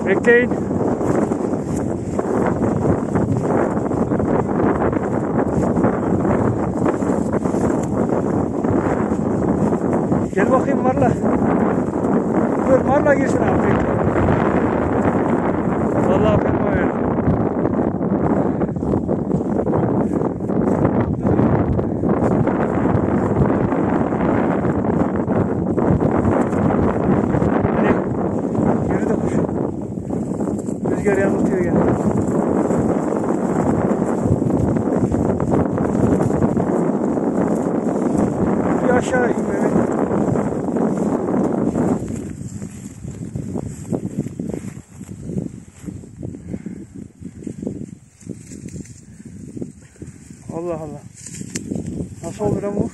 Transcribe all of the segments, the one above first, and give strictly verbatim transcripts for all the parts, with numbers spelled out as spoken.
Bekleyin. Gel bakayım Marla. Dur Marla girsin abi. Vallahi benim öyle. Yürü de kuş. Rüzgar yanıltıyor gene. Bir aşağı in böyle. Allah Allah. Nasıl olur ama bu?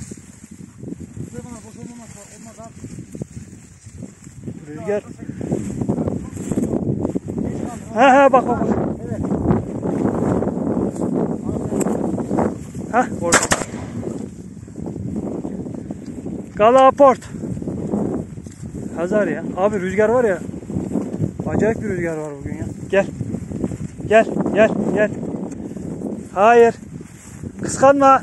Rüzgar. Ha ha bak bak. Evet. Ha orada. Galaport. Hazar ya. Abi rüzgar var ya. Acayip bir rüzgar var bugün ya. Gel. Gel gel gel. Hayır. Kıskanma.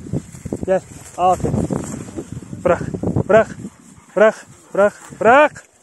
Gel. Aferin. Bırak. Bırak. Bırak. Bırak. Bırak.